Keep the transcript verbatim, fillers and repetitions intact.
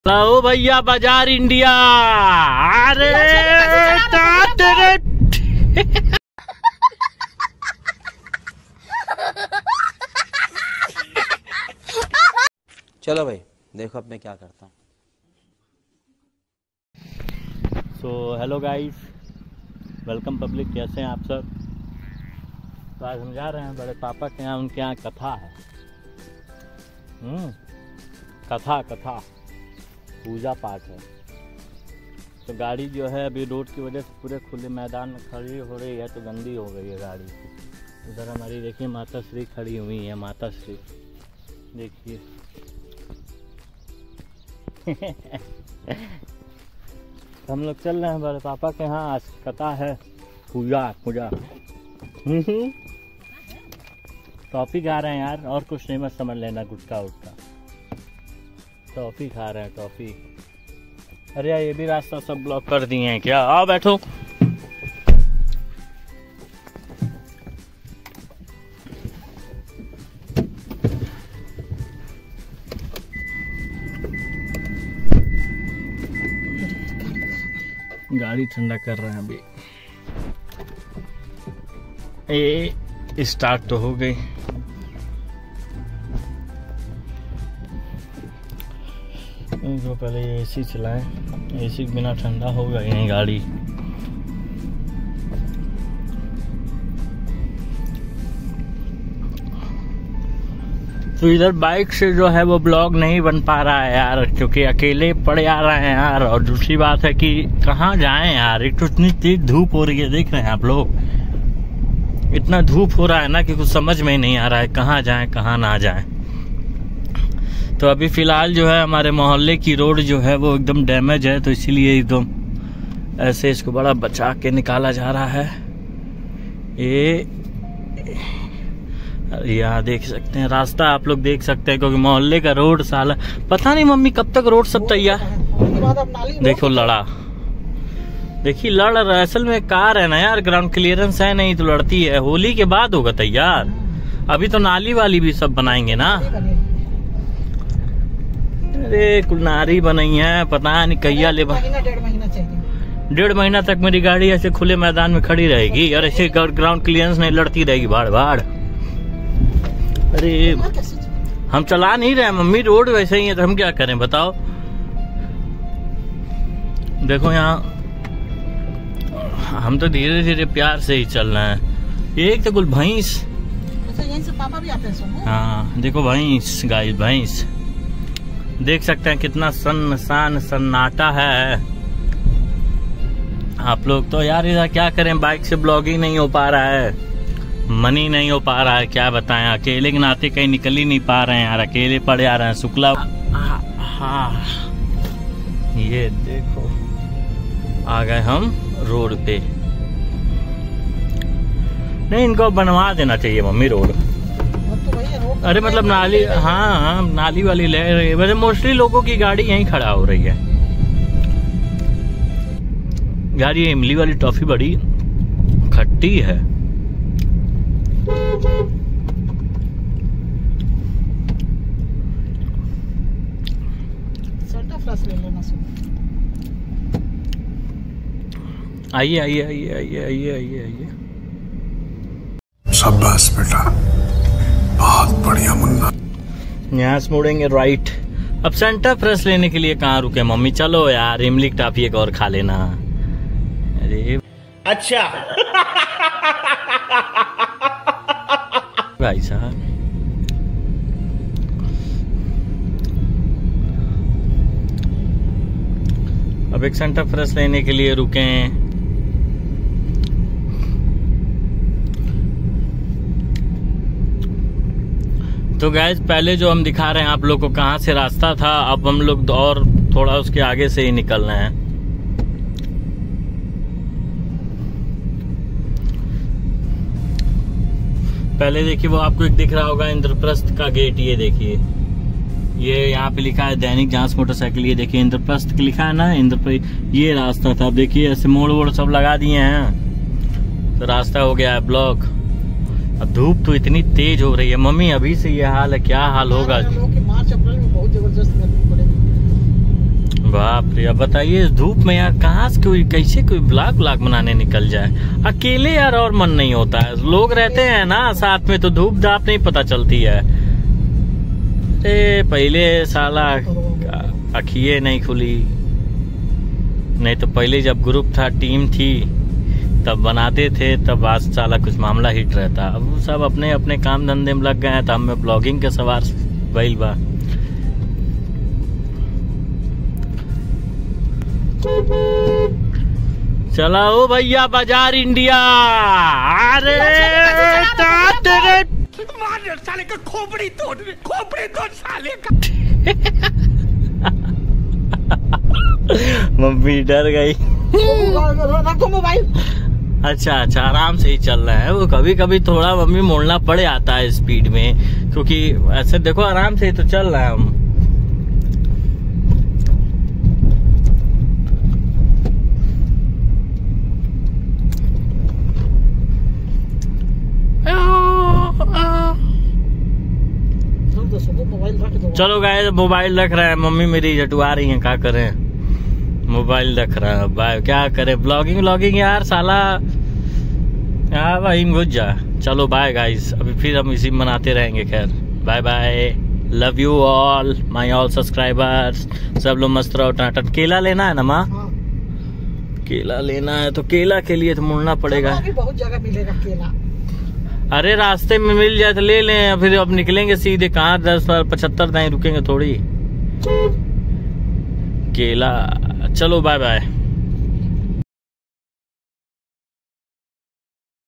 लो भैया बाजार इंडिया। अरे चलो भाई देखो अब मैं क्या करता हूँ। So hello guys, welcome public. कैसे हैं आप सब? तो आज हम जा रहे हैं बड़े पापा के यहाँ, उनके यहाँ कथा है। हम्म कथा कथा पूजा पाठ है। तो गाड़ी जो है अभी रोड की वजह से पूरे खुले मैदान में खड़ी हो रही है, तो गंदी हो गई है गाड़ी। इधर हमारी देखिए माता श्री खड़ी हुई है। माता श्री देखिए हम लोग चल रहे हैं बड़े पापा के यहाँ। आज कथा है, पूजा पूजा टॉफी खा रहे हैं यार, और कुछ नहीं, मत समझ लेना गुटखा उटका। टॉफी खा रहे हैं टॉफी। अरे यार ये भी रास्ता सब ब्लॉक कर दिए हैं क्या? आओ बैठो। गाड़ी ठंडा कर रहे हैं अभी। ये स्टार्ट तो हो गई। जो पहले ये एसी चलाएं, एसी के बिना ठंडा होगा ही नहीं गाड़ी। तो इधर बाइक से जो है वो ब्लॉग नहीं बन पा रहा है यार, क्योंकि अकेले पड़े आ रहे हैं यार। और दूसरी बात है कि कहाँ जाएं यार, एक तो इतनी तेज धूप हो रही है, देख रहे हैं आप लोग। इतना धूप हो रहा है ना कि कुछ समझ में ही नहीं आ रहा है कहाँ जाएं कहाँ ना जाएं। तो अभी फिलहाल जो है हमारे मोहल्ले की रोड जो है वो एकदम डैमेज है, तो इसीलिए एकदम ऐसे इसको बड़ा बचा के निकाला जा रहा है। ये यहाँ देख सकते हैं रास्ता, आप लोग देख सकते हैं, क्योंकि मोहल्ले का रोड साला पता नहीं मम्मी कब तक रोड सब तैयार। देखो लड़ा, देखिए लड़ रहा है। असल में कार है ना यार, ग्राउंड क्लियरेंस है नहीं तो लड़ती है। होली के बाद होगा तैयार, अभी तो नाली वाली भी सब बनाएंगे ना। अरे कुलनारी बनाई है, पता नहीं कैया ले। डेढ़ महीना तक मेरी गाड़ी ऐसे खुले मैदान में खड़ी रहेगी और ऐसे ग्राउंड क्लियरेंस नहीं लड़ती रहेगी भाड़ भाड़। अरे हम चला नहीं रहे मम्मी, रोड वैसे ही है तो हम क्या करें बताओ। देखो यहाँ हम तो धीरे धीरे प्यार से ही चल रहे हैं। एक तो कुल भैंस, यहीं से पापा भी आते हैं। हाँ देखो भैंस, गाय भैंस देख सकते हैं कितना सन्नाटा सन्नाटा है आप लोग। तो यार इधर क्या करें, बाइक से ब्लॉगिंग नहीं हो पा रहा है, मनी नहीं हो पा रहा है, क्या बताएं। अकेले के नाते कहीं निकल ही नहीं पा रहे हैं यार, अकेले पड़े आ रहे हैं। शुक्ला हाँ ये देखो आ गए हम रोड पे। नहीं इनको बनवा देना चाहिए मम्मी रोड। अरे मतलब नाली, हाँ हाँ नाली वाली ले रही है। वैसे मोस्टली लोगों की गाड़ी यहीं खड़ा हो रही है। यार ये इमली वाली टॉफी बड़ी खट्टी है। आइए आइए आइए आइए आइए आइए आइए। शाबाश बेटा, बहुत बढ़िया मुन्ना। यहाँ से मुड़ेंगे राइट। अब सेंटर फ्रेश लेने के लिए कहाँ रुके मम्मी? चलो यार इमली की टॉफी एक और खा लेना। अरे अच्छा भाई साहब अब एक सेंटर फ्रेश लेने के लिए रुके हैं। तो गाइस पहले जो हम दिखा रहे हैं आप लोग को कहाँ से रास्ता था, अब हम लोग और थोड़ा उसके आगे से ही निकल रहे हैं। पहले देखिए वो आपको एक दिख रहा होगा इंद्रप्रस्थ का गेट, ये देखिए ये यहाँ पे लिखा है दैनिक जांच मोटरसाइकिल। ये देखिए इंद्रप्रस्थ लिखा है ना, इंद्रप्रस्थ ये रास्ता था। अब देखिए ऐसे मोड़ वोड़ सब लगा दिए हैं, तो रास्ता हो गया है ब्लॉक। अब धूप तो इतनी तेज हो रही है मम्मी, अभी से ये हाल है, क्या हाल होगा। मार्च अप्रैल में बहुत जबरदस्त गर्मी पड़ेगी। बाप रे, अब बताइए इस धूप में यार कहाँ से कोई कैसे कोई ब्लॉग ब्लॉग बनाने निकल जाए। अकेले यार और मन नहीं होता है, लोग रहते हैं ना साथ में तो धूप धाप नहीं पता चलती है। अरे पहले साला अखिए नहीं खुली, नहीं तो पहले जब ग्रुप था टीम थी तब बनाते थे, तब आज साला कुछ मामला हिट रहता। अब सब अपने अपने काम धंधे में लग गए हैं, तो हमें ब्लॉगिंग के सवार बैल बा। चला ओ भैया बाजार इंडिया। अरे साले का खोपड़ी तोड़, खोपड़ी तोड़ साले का। मम्मी डर गई। रखो मोबाइल। अच्छा अच्छा, आराम से ही चल रहा है वो। कभी कभी थोड़ा मम्मी मोड़ना पड़ जाता है स्पीड में, क्योंकि ऐसे देखो आराम से ही तो चल रहा है हम। चलो गाइस मोबाइल रख रहे हैं, मम्मी मेरी जटुआ रही है, क्या करें, मोबाइल रख रहा है। बाय, क्या करें, ब्लॉगिंग व्लॉगिंग यार साला यार वही घुस जा। चलो बाय गाइस, अभी फिर हम इसी मनाते रहेंगे। खैर bye bye, love you all my all subscribers. सब लोग मस्त रहो। टाटा। केला लेना है ना माँ? हाँ। केला लेना है तो केला के लिए तो मुड़ना पड़ेगा। अभी बहुत जगह मिलेगा केला। अरे रास्ते में मिल जाए तो ले लें, फिर अब निकलेंगे सीधे कहाँ दस पचहत्तर दाएं रुकेंगे थोड़ी। केला चलो बाय बाय।